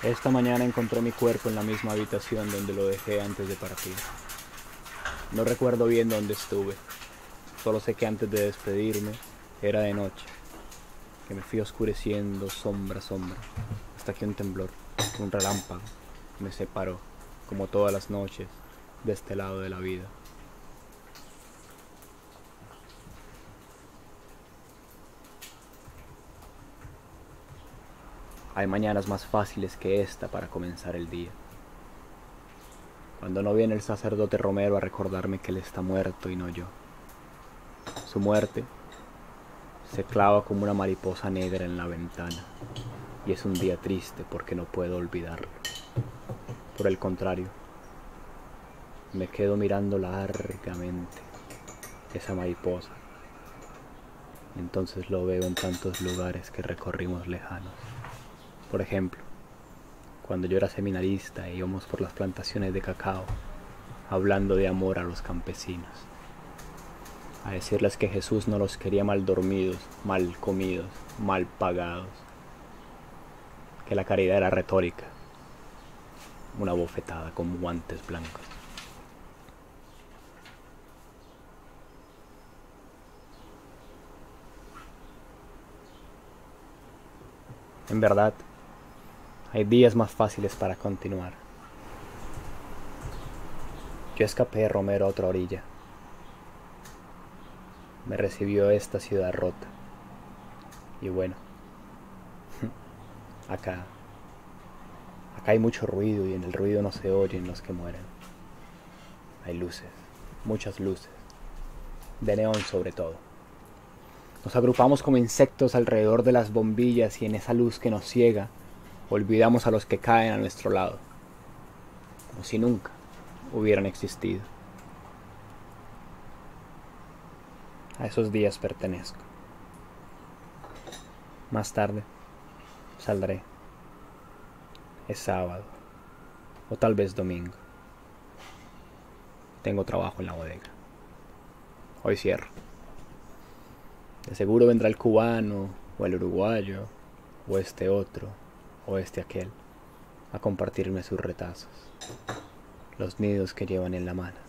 Esta mañana encontré mi cuerpo en la misma habitación donde lo dejé antes de partir. No recuerdo bien dónde estuve, solo sé que antes de despedirme era de noche, que me fui oscureciendo sombra a sombra, hasta que un temblor, un relámpago, me separó, como todas las noches, de este lado de la vida. Hay mañanas más fáciles que esta para comenzar el día. Cuando no viene el sacerdote Romero a recordarme que él está muerto y no yo. Su muerte se clava como una mariposa negra en la ventana, y es un día triste porque no puedo olvidarlo. Por el contrario, me quedo mirando largamente esa mariposa. Entonces lo veo en tantos lugares que recorrimos lejanos. Por ejemplo, cuando yo era seminarista e íbamos por las plantaciones de cacao, hablando de amor a los campesinos, a decirles que Jesús no los quería mal dormidos, mal comidos, mal pagados, que la caridad era retórica, una bofetada con guantes blancos. En verdad, hay días más fáciles para continuar. Yo escapé de Romero a otra orilla. Me recibió esta ciudad rota. Y bueno, acá hay mucho ruido y en el ruido no se oyen los que mueren. Hay luces, muchas luces, de neón sobre todo. Nos agrupamos como insectos alrededor de las bombillas y en esa luz que nos ciega, olvidamos a los que caen a nuestro lado, como si nunca hubieran existido. A esos días pertenezco. Más tarde saldré. Es sábado, o tal vez domingo. Tengo trabajo en la bodega. Hoy cierro. De seguro vendrá el cubano, o el uruguayo, o este otro, o este aquel, a compartirme sus retazos, los nidos que llevan en la mano.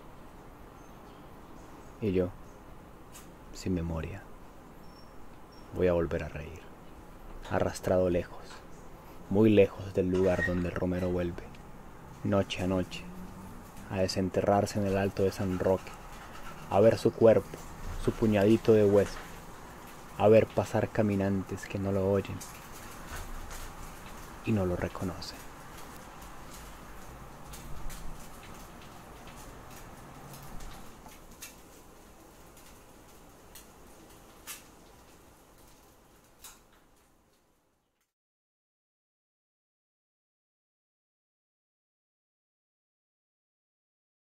Y yo, sin memoria, voy a volver a reír, arrastrado lejos, muy lejos del lugar donde el Romero vuelve, noche a noche, a desenterrarse en el alto de San Roque, a ver su cuerpo, su puñadito de hueso, a ver pasar caminantes que no lo oyen y no lo reconocen.